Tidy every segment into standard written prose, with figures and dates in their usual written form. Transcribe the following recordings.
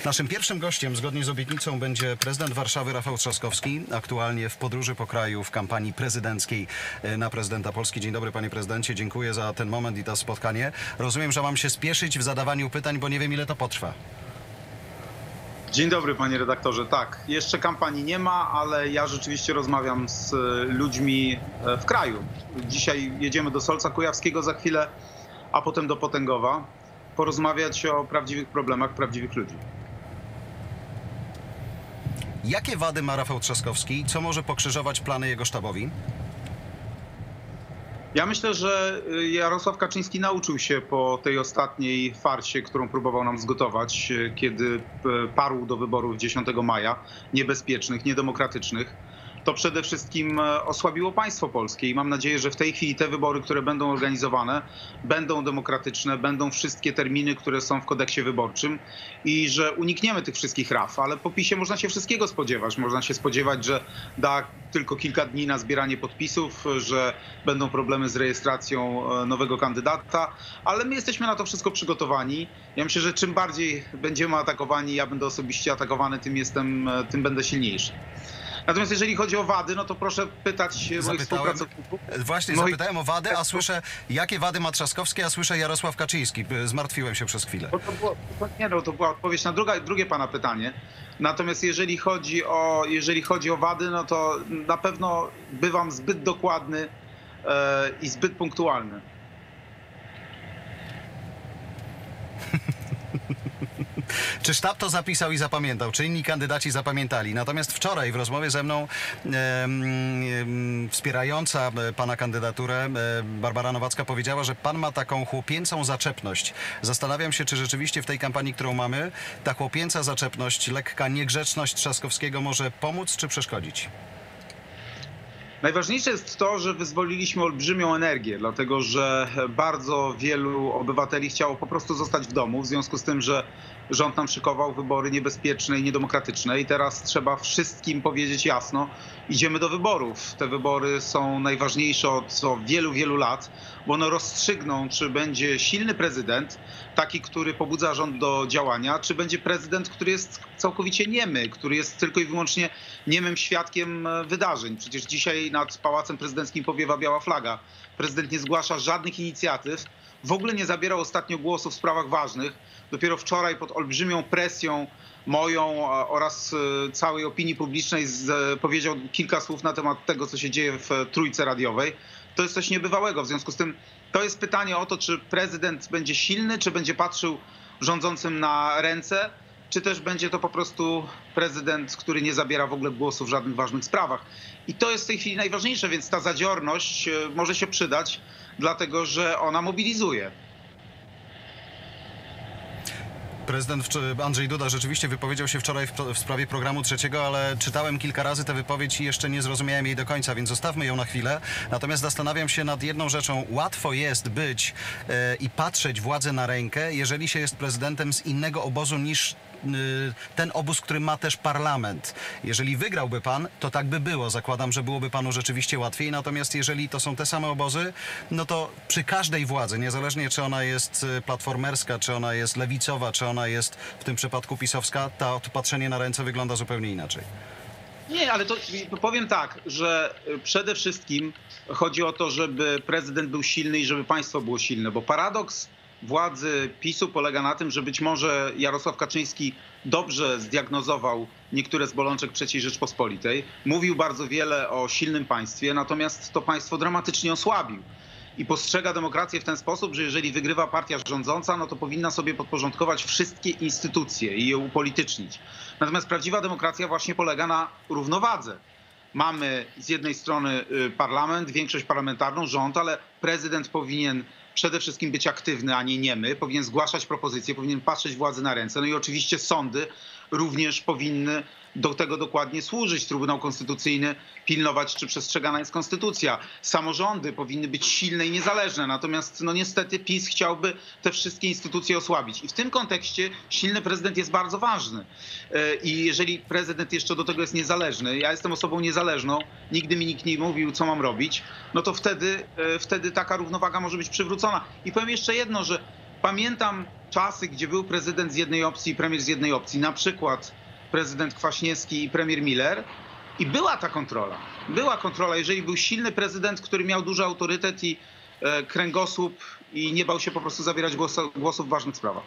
Naszym pierwszym gościem, zgodnie z obietnicą, będzie prezydent Warszawy Rafał Trzaskowski, aktualnie w podróży po kraju w kampanii prezydenckiej na prezydenta Polski. Dzień dobry, panie prezydencie, dziękuję za ten moment i to spotkanie. Rozumiem, że mam się spieszyć w zadawaniu pytań, bo nie wiem, ile to potrwa. Dzień dobry, panie redaktorze. Tak, jeszcze kampanii nie ma, ale ja rzeczywiście rozmawiam z ludźmi w kraju. Dzisiaj jedziemy do Solca Kujawskiego za chwilę, a potem do Potęgowa, porozmawiać o prawdziwych problemach prawdziwych ludzi. Jakie wady ma Rafał Trzaskowski? Co może pokrzyżować plany jego sztabowi? Ja myślę, że Jarosław Kaczyński nauczył się po tej ostatniej farsie, którą próbował nam zgotować, kiedy parł do wyborów 10 maja, niebezpiecznych, niedemokratycznych. To przede wszystkim osłabiło państwo polskie i mam nadzieję, że w tej chwili te wybory, które będą organizowane, będą demokratyczne, będą wszystkie terminy, które są w kodeksie wyborczym i że unikniemy tych wszystkich raf. Ale po PiS-ie można się wszystkiego spodziewać. Można się spodziewać, że da tylko kilka dni na zbieranie podpisów, że będą problemy z rejestracją nowego kandydata, ale my jesteśmy na to wszystko przygotowani. Ja myślę, że czym bardziej będziemy atakowani, ja będę osobiście atakowany, tym będę silniejszy. Natomiast jeżeli chodzi o wady, no to proszę pytać moich współpracowników. Właśnie zapytałem o wady, a słyszę, jakie wady ma Trzaskowski, a słyszę Jarosław Kaczyński. Zmartwiłem się przez chwilę. To była odpowiedź na drugie pana pytanie. Natomiast jeżeli chodzi o wady, no to na pewno bywam zbyt dokładny i zbyt punktualny. Czy sztab to zapisał i zapamiętał? Czy inni kandydaci zapamiętali? Natomiast wczoraj w rozmowie ze mną wspierająca pana kandydaturę Barbara Nowacka powiedziała, że pan ma taką chłopięcą zaczepność. Zastanawiam się, czy rzeczywiście w tej kampanii, którą mamy, ta chłopięca zaczepność, lekka niegrzeczność Trzaskowskiego może pomóc czy przeszkodzić? Najważniejsze jest to, że wyzwoliliśmy olbrzymią energię, dlatego że bardzo wielu obywateli chciało po prostu zostać w domu, w związku z tym, że rząd nam szykował wybory niebezpieczne i niedemokratyczne i teraz trzeba wszystkim powiedzieć jasno, idziemy do wyborów. Te wybory są najważniejsze od wielu, wielu lat, bo one rozstrzygną, czy będzie silny prezydent, taki, który pobudza rząd do działania, czy będzie prezydent, który jest całkowicie niemy, który jest tylko i wyłącznie niemym świadkiem wydarzeń. Przecież dzisiaj nad Pałacem Prezydenckim powiewa biała flaga. Prezydent nie zgłasza żadnych inicjatyw, w ogóle nie zabierał ostatnio głosu w sprawach ważnych. Dopiero wczoraj pod olbrzymią presją moją oraz całej opinii publicznej powiedział kilka słów na temat tego, co się dzieje w Trójce Radiowej. To jest coś niebywałego. W związku z tym to jest pytanie o to, czy prezydent będzie silny, czy będzie patrzył rządzącym na ręce, czy też będzie to po prostu prezydent, który nie zabiera w ogóle głosu w żadnych ważnych sprawach. I to jest w tej chwili najważniejsze, więc ta zadziorność może się przydać, dlatego że ona mobilizuje. Prezydent Andrzej Duda rzeczywiście wypowiedział się wczoraj w sprawie programu trzeciego, ale czytałem kilka razy tę wypowiedź i jeszcze nie zrozumiałem jej do końca, więc zostawmy ją na chwilę. Natomiast zastanawiam się nad jedną rzeczą. Łatwo jest być i patrzeć władzy na rękę, jeżeli się jest prezydentem z innego obozu niż ten obóz, który ma też parlament. Jeżeli wygrałby pan, to tak by było. Zakładam, że byłoby panu rzeczywiście łatwiej. Natomiast jeżeli to są te same obozy, no to przy każdej władzy, niezależnie czy ona jest platformerska, czy ona jest lewicowa, czy ona jest w tym przypadku pisowska, to patrzenie na ręce wygląda zupełnie inaczej. Nie, ale to powiem tak, że przede wszystkim chodzi o to, żeby prezydent był silny i żeby państwo było silne, bo paradoks władzy PiS-u polega na tym, że być może Jarosław Kaczyński dobrze zdiagnozował niektóre z bolączek III Rzeczpospolitej, mówił bardzo wiele o silnym państwie, natomiast to państwo dramatycznie osłabił. I postrzega demokrację w ten sposób, że jeżeli wygrywa partia rządząca, no to powinna sobie podporządkować wszystkie instytucje i je upolitycznić. Natomiast prawdziwa demokracja właśnie polega na równowadze. Mamy z jednej strony parlament, większość parlamentarną, rząd, ale prezydent powinien przede wszystkim być aktywny, a nie niemy, powinien zgłaszać propozycje, powinien patrzeć władzy na ręce. No i oczywiście sądy również powinny do tego dokładnie służyć. Trybunał Konstytucyjny pilnować, czy przestrzegana jest konstytucja. Samorządy powinny być silne i niezależne. Natomiast no niestety PiS chciałby te wszystkie instytucje osłabić. I w tym kontekście silny prezydent jest bardzo ważny. I jeżeli prezydent jeszcze do tego jest niezależny, ja jestem osobą niezależną, nigdy mi nikt nie mówił, co mam robić, no to wtedy taka równowaga może być przywrócona. I powiem jeszcze jedno, że pamiętam czasy, gdzie był prezydent z jednej opcji i premier z jednej opcji, na przykład prezydent Kwaśniewski i premier Miller, i była ta kontrola. Była kontrola, jeżeli był silny prezydent, który miał duży autorytet i kręgosłup i nie bał się po prostu zabierać głosów w ważnych sprawach.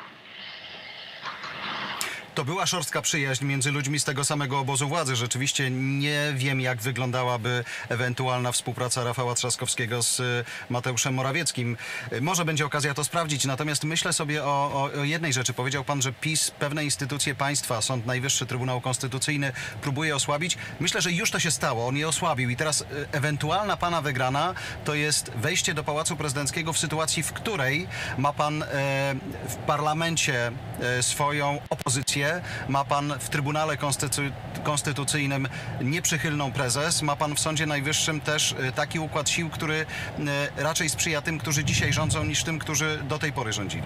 To była szorstka przyjaźń między ludźmi z tego samego obozu władzy. Rzeczywiście nie wiem, jak wyglądałaby ewentualna współpraca Rafała Trzaskowskiego z Mateuszem Morawieckim. Może będzie okazja to sprawdzić, natomiast myślę sobie o jednej rzeczy. Powiedział pan, że PiS pewne instytucje państwa, Sąd Najwyższy, Trybunał Konstytucyjny próbuje osłabić. Myślę, że już to się stało. On je osłabił i teraz ewentualna pana wygrana to jest wejście do Pałacu Prezydenckiego w sytuacji, w której ma pan w parlamencie swoją opozycję, ma pan w Trybunale Konstytucyjnym nieprzychylną prezes, ma pan w Sądzie Najwyższym też taki układ sił, który raczej sprzyja tym, którzy dzisiaj rządzą, niż tym, którzy do tej pory rządzili.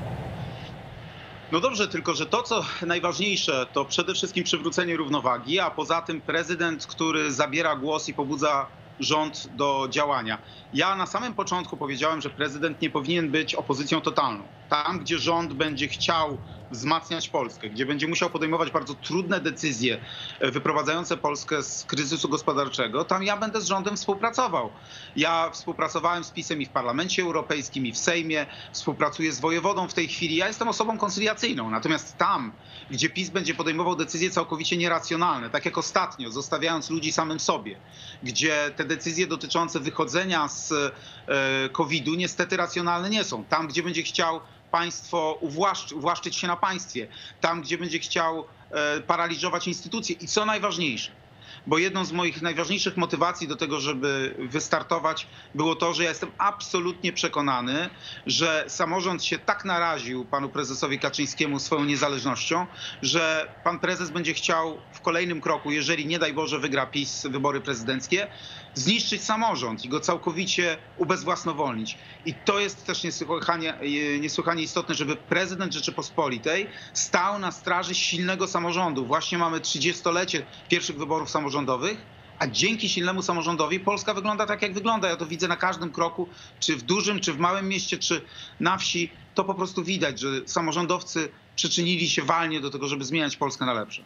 No dobrze, tylko że to, co najważniejsze, to przede wszystkim przywrócenie równowagi, a poza tym prezydent, który zabiera głos i pobudza rząd do działania. Ja na samym początku powiedziałem, że prezydent nie powinien być opozycją totalną. Tam, gdzie rząd będzie chciał wzmacniać Polskę, gdzie będzie musiał podejmować bardzo trudne decyzje wyprowadzające Polskę z kryzysu gospodarczego, tam ja będę z rządem współpracował. Ja współpracowałem z PiS-em i w Parlamencie Europejskim, i w Sejmie, współpracuję z wojewodą w tej chwili. Ja jestem osobą koncyliacyjną, natomiast tam, gdzie PiS będzie podejmował decyzje całkowicie nieracjonalne, tak jak ostatnio, zostawiając ludzi samym sobie, gdzie te decyzje dotyczące wychodzenia z COVID-u niestety racjonalne nie są. Tam, gdzie będzie chciał państwo uwłaszczyć się na państwie, tam, gdzie będzie chciał paraliżować instytucje i co najważniejsze, bo jedną z moich najważniejszych motywacji do tego, żeby wystartować, było to, że ja jestem absolutnie przekonany, że samorząd się tak naraził panu prezesowi Kaczyńskiemu swoją niezależnością, że pan prezes będzie chciał w kolejnym kroku, jeżeli nie daj Boże wygra PiS wybory prezydenckie, zniszczyć samorząd i go całkowicie ubezwłasnowolnić. I to jest też niesłychanie istotne, żeby prezydent Rzeczypospolitej stał na straży silnego samorządu. Właśnie mamy 30-lecie pierwszych wyborów samorządowych, a dzięki silnemu samorządowi Polska wygląda tak, jak wygląda. Ja to widzę na każdym kroku, czy w dużym, czy w małym mieście, czy na wsi. To po prostu widać, że samorządowcy przyczynili się walnie do tego, żeby zmieniać Polskę na lepsze.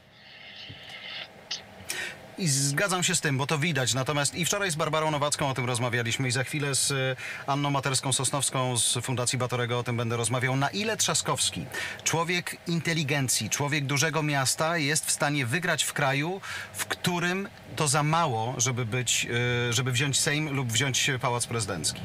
I zgadzam się z tym, bo to widać. Natomiast i wczoraj z Barbarą Nowacką o tym rozmawialiśmy i za chwilę z Anną Materską-Sosnowską z Fundacji Batorego o tym będę rozmawiał. Na ile Trzaskowski, człowiek inteligencji, człowiek dużego miasta, jest w stanie wygrać w kraju, w którym to za mało, żeby wziąć Sejm lub wziąć Pałac Prezydencki?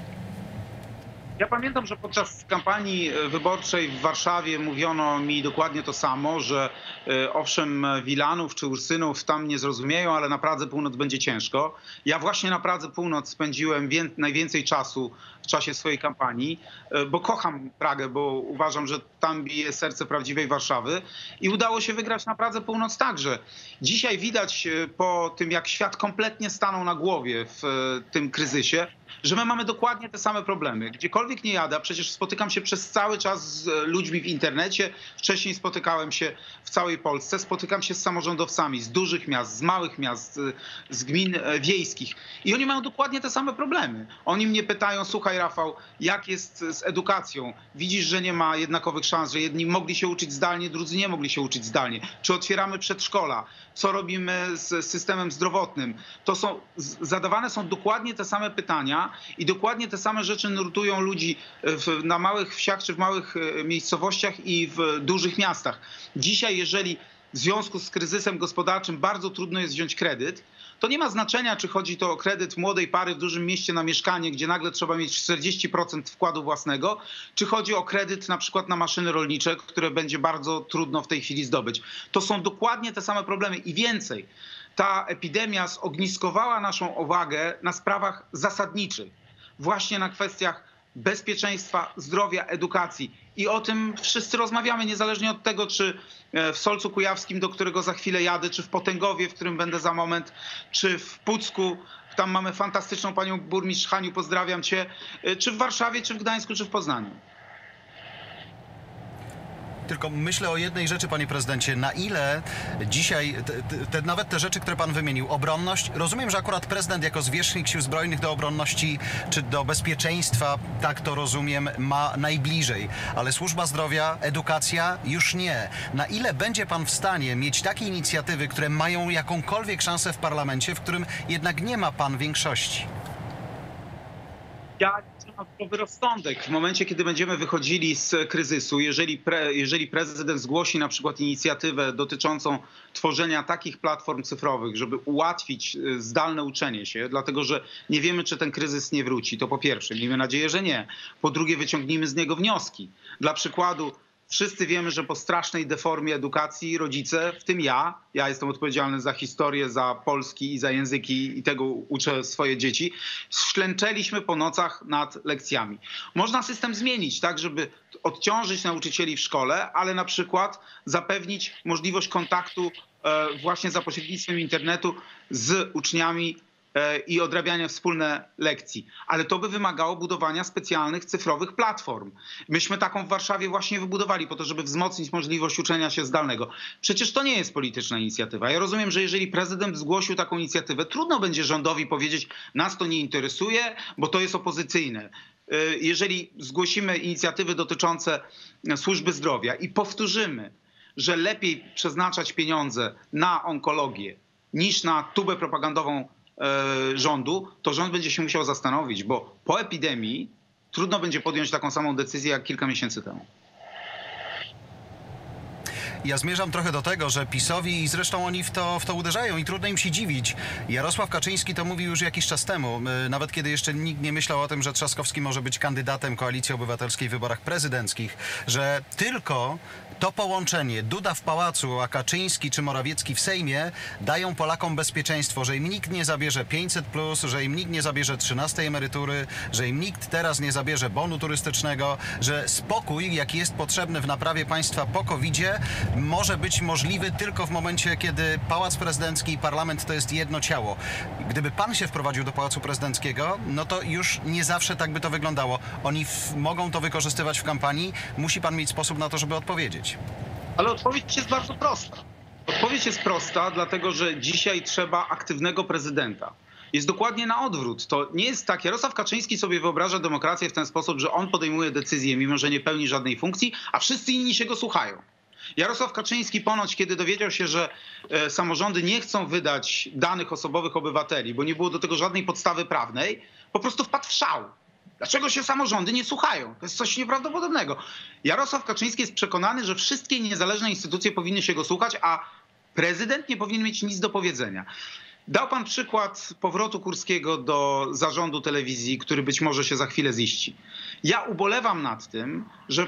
Ja pamiętam, że podczas kampanii wyborczej w Warszawie mówiono mi dokładnie to samo, że owszem, Wilanów czy Ursynów tam nie zrozumieją, ale na Pradze Północ będzie ciężko. Ja właśnie na Pradze Północ spędziłem najwięcej czasu w czasie swojej kampanii, bo kocham Pragę, bo uważam, że tam bije serce prawdziwej Warszawy i udało się wygrać na Pradze Północ także. Dzisiaj widać po tym, jak świat kompletnie stanął na głowie w tym kryzysie, że my mamy dokładnie te same problemy. Gdziekolwiek nie jadę, przecież spotykam się przez cały czas z ludźmi w internecie, wcześniej spotykałem się w całej Polsce, spotykam się z samorządowcami z dużych miast, z małych miast, z gmin wiejskich i oni mają dokładnie te same problemy. Oni mnie pytają: słuchaj Rafał, jak jest z edukacją? Widzisz, że nie ma jednakowych szans, że jedni mogli się uczyć zdalnie, drudzy nie mogli się uczyć zdalnie. Czy otwieramy przedszkola? Co robimy z systemem zdrowotnym? Zadawane są dokładnie te same pytania i dokładnie te same rzeczy nurtują ludzi na małych wsiach czy w małych miejscowościach i w dużych miastach. Dzisiaj, jeżeli w związku z kryzysem gospodarczym bardzo trudno jest wziąć kredyt, to nie ma znaczenia, czy chodzi to o kredyt młodej pary w dużym mieście na mieszkanie, gdzie nagle trzeba mieć 40% wkładu własnego, czy chodzi o kredyt na przykład na maszyny rolnicze, które będzie bardzo trudno w tej chwili zdobyć. To są dokładnie te same problemy i więcej. Ta epidemia zogniskowała naszą uwagę na sprawach zasadniczych, właśnie na kwestiach bezpieczeństwa, zdrowia, edukacji. I o tym wszyscy rozmawiamy, niezależnie od tego, czy w Solcu Kujawskim, do którego za chwilę jadę, czy w Potęgowie, w którym będę za moment, czy w Pucku. Tam mamy fantastyczną panią burmistrz Haniu, pozdrawiam cię, czy w Warszawie, czy w Gdańsku, czy w Poznaniu. Tylko myślę o jednej rzeczy, panie prezydencie. Na ile dzisiaj, nawet te rzeczy, które pan wymienił, obronność, rozumiem, że akurat prezydent jako zwierzchnik Sił Zbrojnych do obronności czy do bezpieczeństwa, tak to rozumiem, ma najbliżej. Ale służba zdrowia, edukacja już nie. Na ile będzie pan w stanie mieć takie inicjatywy, które mają jakąkolwiek szansę w parlamencie, w którym jednak nie ma pan większości? Ja mam zdrowy rozsądek. W momencie, kiedy będziemy wychodzili z kryzysu, jeżeli prezydent zgłosi na przykład inicjatywę dotyczącą tworzenia takich platform cyfrowych, żeby ułatwić zdalne uczenie się, dlatego że nie wiemy, czy ten kryzys nie wróci, to po pierwsze, miejmy nadzieję, że nie. Po drugie, wyciągnijmy z niego wnioski. Dla przykładu, wszyscy wiemy, że po strasznej deformie edukacji rodzice, w tym ja jestem odpowiedzialny za historię, za polski i za języki i tego uczę swoje dzieci, ślęczeliśmy po nocach nad lekcjami. Można system zmienić tak, żeby odciążyć nauczycieli w szkole, ale na przykład zapewnić możliwość kontaktu właśnie za pośrednictwem internetu z uczniami i odrabiania wspólne lekcji. Ale to by wymagało budowania specjalnych cyfrowych platform. Myśmy taką w Warszawie właśnie wybudowali po to, żeby wzmocnić możliwość uczenia się zdalnego. Przecież to nie jest polityczna inicjatywa. Ja rozumiem, że jeżeli prezydent zgłosił taką inicjatywę, trudno będzie rządowi powiedzieć, nas to nie interesuje, bo to jest opozycyjne. Jeżeli zgłosimy inicjatywy dotyczące służby zdrowia i powtórzymy, że lepiej przeznaczać pieniądze na onkologię niż na tubę propagandową rządu, to rząd będzie się musiał zastanowić, bo po epidemii trudno będzie podjąć taką samą decyzję jak kilka miesięcy temu. Ja zmierzam trochę do tego, że PiS-owi, i zresztą oni w to uderzają i trudno im się dziwić. Jarosław Kaczyński to mówił już jakiś czas temu, nawet kiedy jeszcze nikt nie myślał o tym, że Trzaskowski może być kandydatem Koalicji Obywatelskiej w wyborach prezydenckich, że tylko to połączenie Duda w pałacu, a Kaczyński czy Morawiecki w Sejmie dają Polakom bezpieczeństwo, że im nikt nie zabierze 500+, że im nikt nie zabierze 13 emerytury, że im nikt teraz nie zabierze bonu turystycznego, że spokój, jaki jest potrzebny w naprawie państwa po COVID-zie, może być możliwy tylko w momencie, kiedy Pałac Prezydencki i Parlament to jest jedno ciało. Gdyby pan się wprowadził do Pałacu Prezydenckiego, no to już nie zawsze tak by to wyglądało. Oni mogą to wykorzystywać w kampanii. Musi pan mieć sposób na to, żeby odpowiedzieć. Ale odpowiedź jest bardzo prosta. Odpowiedź jest prosta, dlatego że dzisiaj trzeba aktywnego prezydenta. Jest dokładnie na odwrót. To nie jest tak. Jarosław Kaczyński sobie wyobraża demokrację w ten sposób, że on podejmuje decyzje, mimo że nie pełni żadnej funkcji, a wszyscy inni się go słuchają. Jarosław Kaczyński ponoć, kiedy dowiedział się, że samorządy nie chcą wydać danych osobowych obywateli, bo nie było do tego żadnej podstawy prawnej, po prostu wpadł w szał. Dlaczego się samorządy nie słuchają? To jest coś nieprawdopodobnego. Jarosław Kaczyński jest przekonany, że wszystkie niezależne instytucje powinny się go słuchać, a prezydent nie powinien mieć nic do powiedzenia. Dał pan przykład powrotu Kurskiego do zarządu telewizji, który być może się za chwilę ziści. Ja ubolewam nad tym,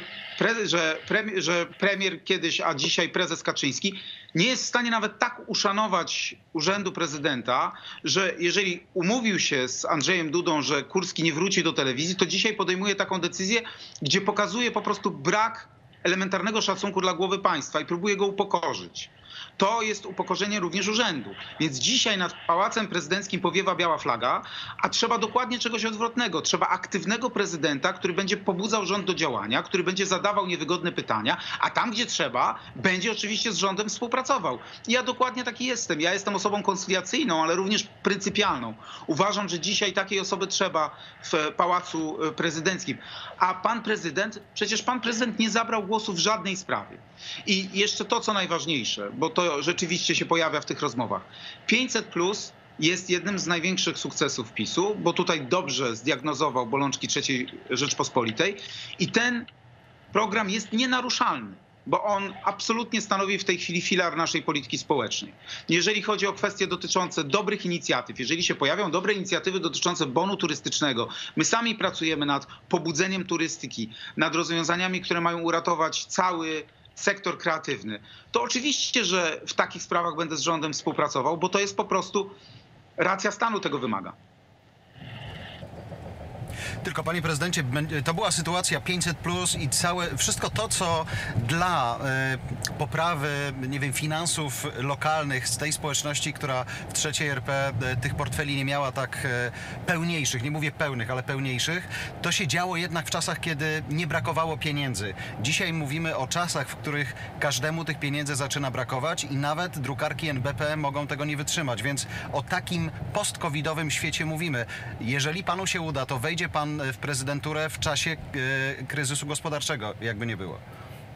że premier kiedyś, a dzisiaj prezes Kaczyński nie jest w stanie nawet tak uszanować urzędu prezydenta, że jeżeli umówił się z Andrzejem Dudą, że Kurski nie wróci do telewizji, to dzisiaj podejmuje taką decyzję, gdzie pokazuje po prostu brak elementarnego szacunku dla głowy państwa i próbuje go upokorzyć. To jest upokorzenie również urzędu. Więc dzisiaj nad Pałacem Prezydenckim powiewa biała flaga, a trzeba dokładnie czegoś odwrotnego. Trzeba aktywnego prezydenta, który będzie pobudzał rząd do działania, który będzie zadawał niewygodne pytania, a tam, gdzie trzeba, będzie oczywiście z rządem współpracował. I ja dokładnie taki jestem. Ja jestem osobą koncyliacyjną, ale również pryncypialną. Uważam, że dzisiaj takiej osoby trzeba w Pałacu Prezydenckim. A przecież pan prezydent nie zabrał głosu w żadnej sprawie. I jeszcze to, co najważniejsze, bo to rzeczywiście się pojawia w tych rozmowach. 500+ jest jednym z największych sukcesów PiS-u, bo tutaj dobrze zdiagnozował bolączki III Rzeczpospolitej i ten program jest nienaruszalny, bo on absolutnie stanowi w tej chwili filar naszej polityki społecznej. Jeżeli chodzi o kwestie dotyczące dobrych inicjatyw, jeżeli się pojawią dobre inicjatywy dotyczące bonu turystycznego, my sami pracujemy nad pobudzeniem turystyki, nad rozwiązaniami, które mają uratować cały sektor kreatywny, to oczywiście, że w takich sprawach będę z rządem współpracował, bo to jest po prostu racja stanu tego wymaga. Tylko panie prezydencie, to była sytuacja 500+ i wszystko to, co dla poprawy, nie wiem, finansów lokalnych z tej społeczności, która w III RP tych portfeli nie miała tak pełniejszych, nie mówię pełnych, ale pełniejszych, to się działo jednak w czasach, kiedy nie brakowało pieniędzy. Dzisiaj mówimy o czasach, w których każdemu tych pieniędzy zaczyna brakować i nawet drukarki NBP mogą tego nie wytrzymać, więc o takim post-covidowym świecie mówimy. Jeżeli panu się uda, to wejdzie pan w prezydenturę w czasie kryzysu gospodarczego, jakby nie było.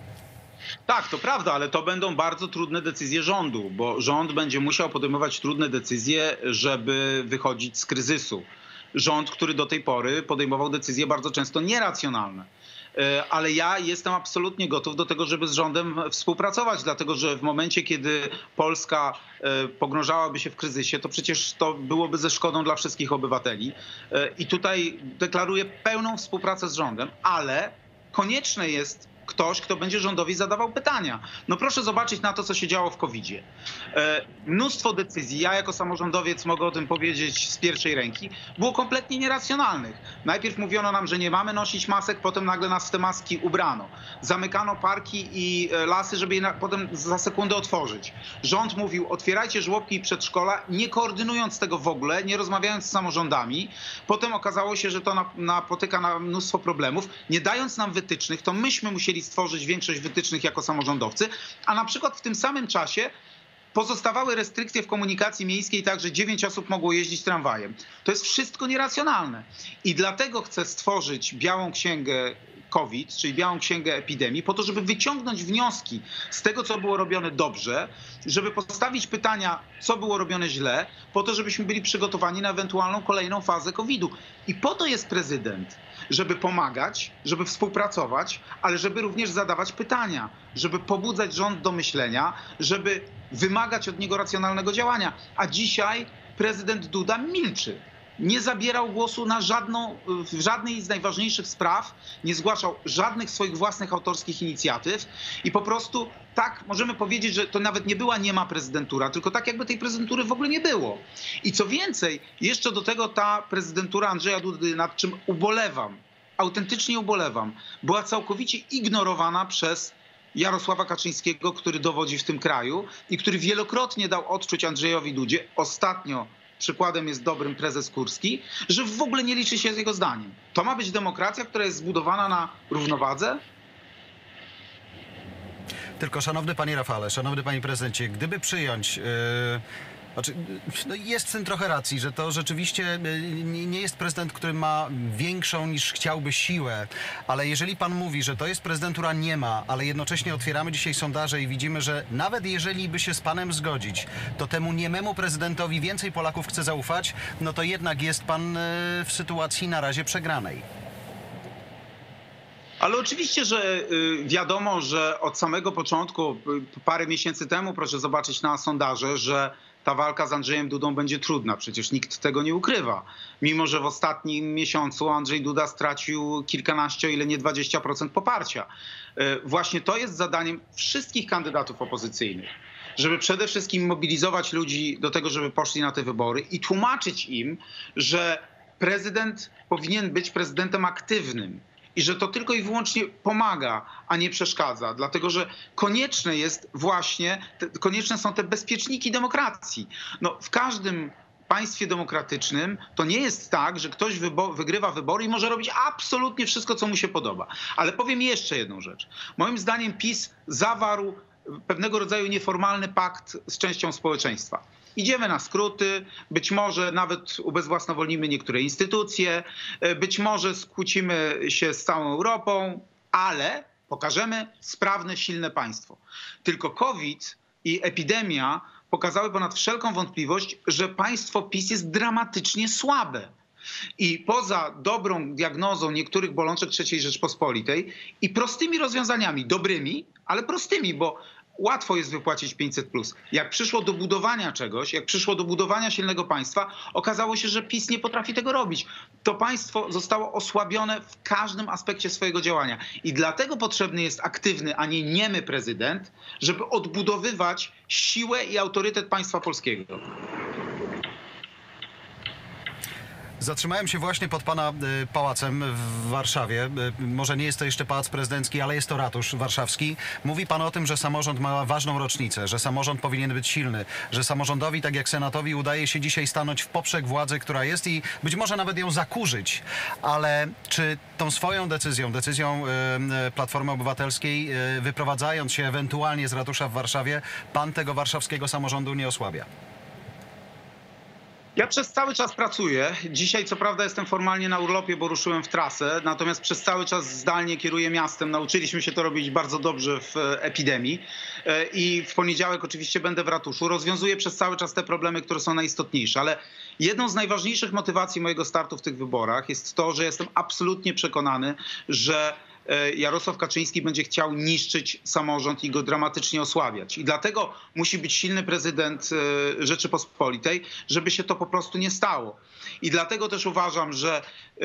Tak, to prawda, ale to będą bardzo trudne decyzje rządu, bo rząd będzie musiał podejmować trudne decyzje, żeby wychodzić z kryzysu. Rząd, który do tej pory podejmował decyzje bardzo często nieracjonalne. Ale ja jestem absolutnie gotów do tego, żeby z rządem współpracować, dlatego że w momencie, kiedy Polska pogrążałaby się w kryzysie, to przecież to byłoby ze szkodą dla wszystkich obywateli. I tutaj deklaruję pełną współpracę z rządem, ale konieczne jest ktoś, kto będzie rządowi zadawał pytania. No proszę zobaczyć na to, co się działo w COVID-zie. Mnóstwo decyzji, ja jako samorządowiec mogę o tym powiedzieć z pierwszej ręki, było kompletnie nieracjonalnych. Najpierw mówiono nam, że nie mamy nosić masek, potem nagle nas w te maski ubrano. Zamykano parki i lasy, żeby je potem za sekundę otworzyć. Rząd mówił, otwierajcie żłobki i przedszkola, nie koordynując tego w ogóle, nie rozmawiając z samorządami. Potem okazało się, że to napotyka na mnóstwo problemów. Nie dając nam wytycznych, to myśmy musieli stworzyć większość wytycznych jako samorządowcy, a na przykład w tym samym czasie pozostawały restrykcje w komunikacji miejskiej, tak że 9 osób mogło jeździć tramwajem. To jest wszystko nieracjonalne. I dlatego chcę stworzyć białą księgę COVID, czyli białą księgę epidemii, po to, żeby wyciągnąć wnioski z tego, co było robione dobrze, żeby postawić pytania, co było robione źle, po to, żebyśmy byli przygotowani na ewentualną kolejną fazę COVID-u. I po to jest prezydent, żeby pomagać, żeby współpracować, ale żeby również zadawać pytania, żeby pobudzać rząd do myślenia, żeby wymagać od niego racjonalnego działania. A dzisiaj prezydent Duda milczy. Nie zabierał głosu na w żadnej z najważniejszych spraw, nie zgłaszał żadnych swoich własnych autorskich inicjatyw i po prostu tak możemy powiedzieć, że to nawet nie była niema prezydentura, tylko tak jakby tej prezydentury w ogóle nie było. I co więcej, jeszcze do tego ta prezydentura Andrzeja Dudy, nad czym ubolewam, autentycznie ubolewam, była całkowicie ignorowana przez Jarosława Kaczyńskiego, który dowodzi w tym kraju i który wielokrotnie dał odczuć Andrzejowi Dudzie, ostatnio przykładem jest dobrym prezes Kurski, że w ogóle nie liczy się z jego zdaniem. To ma być demokracja, która jest zbudowana na równowadze? Tylko szanowny panie Rafale, szanowny panie prezydencie, gdyby przyjąć... no jest w tym trochę racji, że to rzeczywiście nie jest prezydent, który ma większą niż chciałby siłę, ale jeżeli pan mówi, że to jest prezydentura nie ma, ale jednocześnie otwieramy dzisiaj sondaże i widzimy, że nawet jeżeli by się z panem zgodzić, to temu niememu prezydentowi więcej Polaków chce zaufać, no to jednak jest pan w sytuacji na razie przegranej. Ale oczywiście, że wiadomo, że od samego początku, parę miesięcy temu, proszę zobaczyć na sondaże, że ta walka z Andrzejem Dudą będzie trudna. Przecież nikt tego nie ukrywa. Mimo że w ostatnim miesiącu Andrzej Duda stracił kilkanaście, o ile nie 20% poparcia. Właśnie to jest zadaniem wszystkich kandydatów opozycyjnych. Żeby przede wszystkim mobilizować ludzi do tego, żeby poszli na te wybory i tłumaczyć im, że prezydent powinien być prezydentem aktywnym. I że to tylko i wyłącznie pomaga, a nie przeszkadza. Dlatego, że konieczne są te bezpieczniki demokracji. No, w każdym państwie demokratycznym to nie jest tak, że ktoś wygrywa wybory i może robić absolutnie wszystko, co mu się podoba. Ale powiem jeszcze jedną rzecz. Moim zdaniem PiS zawarł pewnego rodzaju nieformalny pakt z częścią społeczeństwa. Idziemy na skróty, być może nawet ubezwłasnowolnimy niektóre instytucje, być może skłócimy się z całą Europą, ale pokażemy sprawne, silne państwo. Tylko COVID i epidemia pokazały ponad wszelką wątpliwość, że państwo PiS jest dramatycznie słabe. I poza dobrą diagnozą niektórych bolączek III Rzeczpospolitej i prostymi rozwiązaniami, dobrymi, ale prostymi, bo łatwo jest wypłacić 500+. Jak przyszło do budowania czegoś, jak przyszło do budowania silnego państwa, okazało się, że PiS nie potrafi tego robić. To państwo zostało osłabione w każdym aspekcie swojego działania. I dlatego potrzebny jest aktywny, a nie niemy prezydent, żeby odbudowywać siłę i autorytet państwa polskiego. Zatrzymałem się właśnie pod pana pałacem w Warszawie. Może nie jest to jeszcze pałac prezydencki, ale jest to ratusz warszawski. Mówi pan o tym, że samorząd ma ważną rocznicę, że samorząd powinien być silny, że samorządowi, tak jak Senatowi, udaje się dzisiaj stanąć w poprzek władzy, która jest i być może nawet ją zakurzyć. Ale czy tą swoją decyzją Platformy Obywatelskiej, wyprowadzając się ewentualnie z ratusza w Warszawie, pan tego warszawskiego samorządu nie osłabia? Ja przez cały czas pracuję. Dzisiaj co prawda jestem formalnie na urlopie, bo ruszyłem w trasę, natomiast przez cały czas zdalnie kieruję miastem. Nauczyliśmy się to robić bardzo dobrze w epidemii i w poniedziałek oczywiście będę w ratuszu. Rozwiązuję przez cały czas te problemy, które są najistotniejsze, ale jedną z najważniejszych motywacji mojego startu w tych wyborach jest to, że jestem absolutnie przekonany, że Jarosław Kaczyński będzie chciał niszczyć samorząd i go dramatycznie osłabiać. I dlatego musi być silny prezydent Rzeczypospolitej, żeby się to po prostu nie stało. I dlatego też uważam, że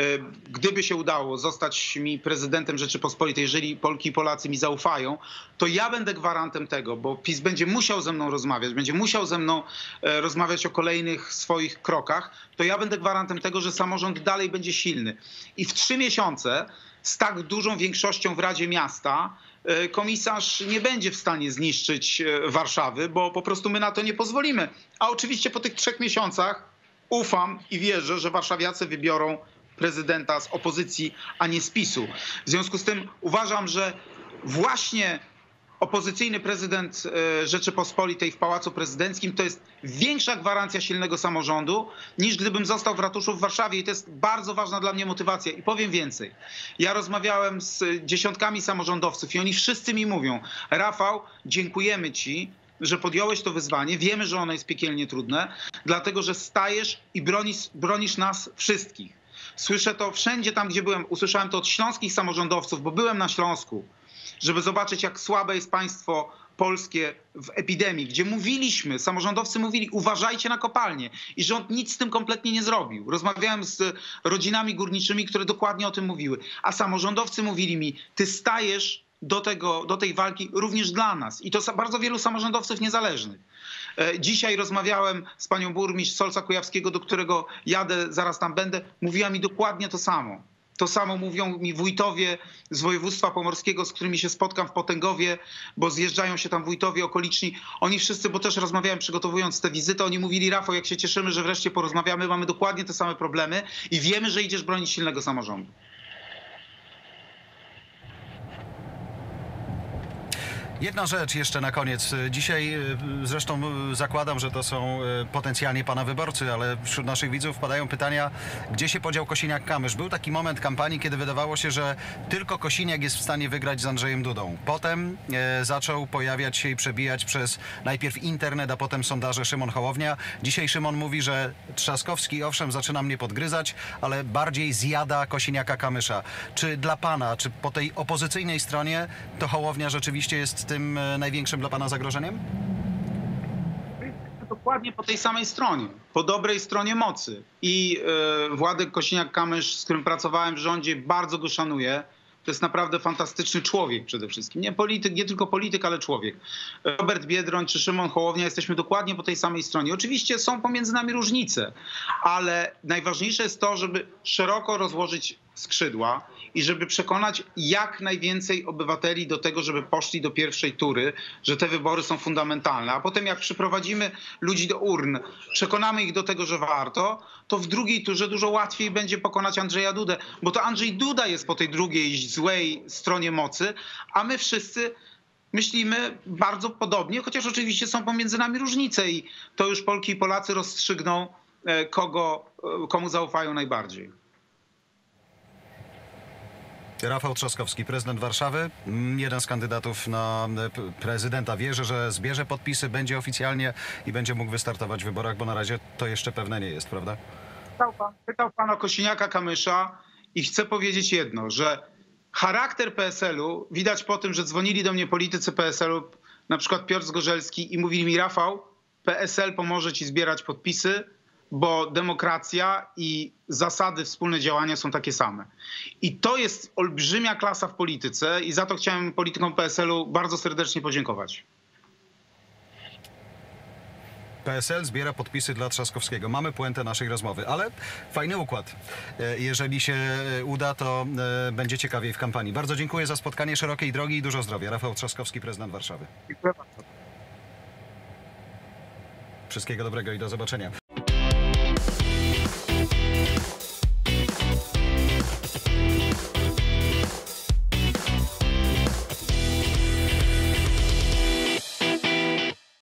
gdyby się udało zostać mi prezydentem Rzeczypospolitej, jeżeli Polki i Polacy mi zaufają, to ja będę gwarantem tego, bo PiS będzie musiał ze mną rozmawiać, będzie musiał ze mną rozmawiać o kolejnych swoich krokach, to ja będę gwarantem tego, że samorząd dalej będzie silny. I w 3 miesiące z tak dużą większością w Radzie Miasta komisarz nie będzie w stanie zniszczyć Warszawy, bo po prostu my na to nie pozwolimy. A oczywiście po tych 3 miesiącach ufam i wierzę, że warszawiacy wybiorą prezydenta z opozycji, a nie z PiS-u. W związku z tym uważam, że właśnie opozycyjny prezydent Rzeczypospolitej w Pałacu Prezydenckim to jest większa gwarancja silnego samorządu, niż gdybym został w ratuszu w Warszawie. I to jest bardzo ważna dla mnie motywacja. I powiem więcej. Ja rozmawiałem z dziesiątkami samorządowców i oni wszyscy mi mówią: Rafał, dziękujemy ci, że podjąłeś to wyzwanie. Wiemy, że ono jest piekielnie trudne, dlatego że stajesz i bronisz nas wszystkich. Słyszę to wszędzie tam, gdzie byłem. Usłyszałem to od śląskich samorządowców, bo byłem na Śląsku, żeby zobaczyć, jak słabe jest państwo polskie w epidemii, gdzie mówiliśmy, samorządowcy mówili, uważajcie na kopalnie, i rząd nic z tym kompletnie nie zrobił. Rozmawiałem z rodzinami górniczymi, które dokładnie o tym mówiły, a samorządowcy mówili mi: ty stajesz do tej walki również dla nas. I to bardzo wielu samorządowców niezależnych. Dzisiaj rozmawiałem z panią burmistrz Solca Kujawskiego, do którego jadę, zaraz tam będę, mówiła mi dokładnie to samo. To samo mówią mi wójtowie z województwa pomorskiego, z którymi się spotkam w Potęgowie, bo zjeżdżają się tam wójtowie okoliczni. Oni wszyscy, bo też rozmawiałem przygotowując tę wizytę, oni mówili: Rafał, jak się cieszymy, że wreszcie porozmawiamy, mamy dokładnie te same problemy i wiemy, że idziesz bronić silnego samorządu. Jedna rzecz jeszcze na koniec. Dzisiaj zresztą zakładam, że to są potencjalnie pana wyborcy, ale wśród naszych widzów padają pytania, gdzie się podział Kosiniak-Kamysz. Był taki moment kampanii, kiedy wydawało się, że tylko Kosiniak jest w stanie wygrać z Andrzejem Dudą. Potem zaczął pojawiać się i przebijać przez najpierw internet, a potem sondaże Szymon Hołownia. Dzisiaj Szymon mówi, że Trzaskowski owszem zaczyna mnie podgryzać, ale bardziej zjada Kosiniaka-Kamysza. Czy dla pana, czy po tej opozycyjnej stronie to Hołownia rzeczywiście jest tym największym dla pana zagrożeniem? Dokładnie po tej samej stronie, po dobrej stronie mocy. I Władek Kosiniak-Kamysz, z którym pracowałem w rządzie, bardzo go szanuję. To jest naprawdę fantastyczny człowiek przede wszystkim. Nie polityk, nie tylko polityk, ale człowiek. Robert Biedroń czy Szymon Hołownia, jesteśmy dokładnie po tej samej stronie. Oczywiście są pomiędzy nami różnice, ale najważniejsze jest to, żeby szeroko rozłożyć skrzydła i żeby przekonać jak najwięcej obywateli do tego, żeby poszli do pierwszej tury, że te wybory są fundamentalne. A potem jak przyprowadzimy ludzi do urn, przekonamy ich do tego, że warto, to w drugiej turze dużo łatwiej będzie pokonać Andrzeja Dudę, bo to Andrzej Duda jest po tej drugiej złej stronie mocy, a my wszyscy myślimy bardzo podobnie, chociaż oczywiście są pomiędzy nami różnice i to już Polki i Polacy rozstrzygną, komu zaufają najbardziej. Rafał Trzaskowski, prezydent Warszawy, jeden z kandydatów na prezydenta. Wierzę, że zbierze podpisy, będzie oficjalnie i będzie mógł wystartować w wyborach, bo na razie to jeszcze pewne nie jest, prawda? Pytał pan o Kosiniaka-Kamysza i chcę powiedzieć jedno, że charakter PSL-u widać po tym, że dzwonili do mnie politycy PSL-u, na przykład Piotr Zgorzelski, i mówili mi: Rafał, PSL pomoże ci zbierać podpisy, bo demokracja i zasady wspólne działania są takie same. I to jest olbrzymia klasa w polityce i za to chciałem politykom PSL-u bardzo serdecznie podziękować. PSL zbiera podpisy dla Trzaskowskiego. Mamy puentę naszej rozmowy, ale fajny układ. Jeżeli się uda, to będzie ciekawiej w kampanii. Bardzo dziękuję za spotkanie, szerokiej drogi i dużo zdrowia. Rafał Trzaskowski, prezydent Warszawy. Dziękuję bardzo. Wszystkiego dobrego i do zobaczenia.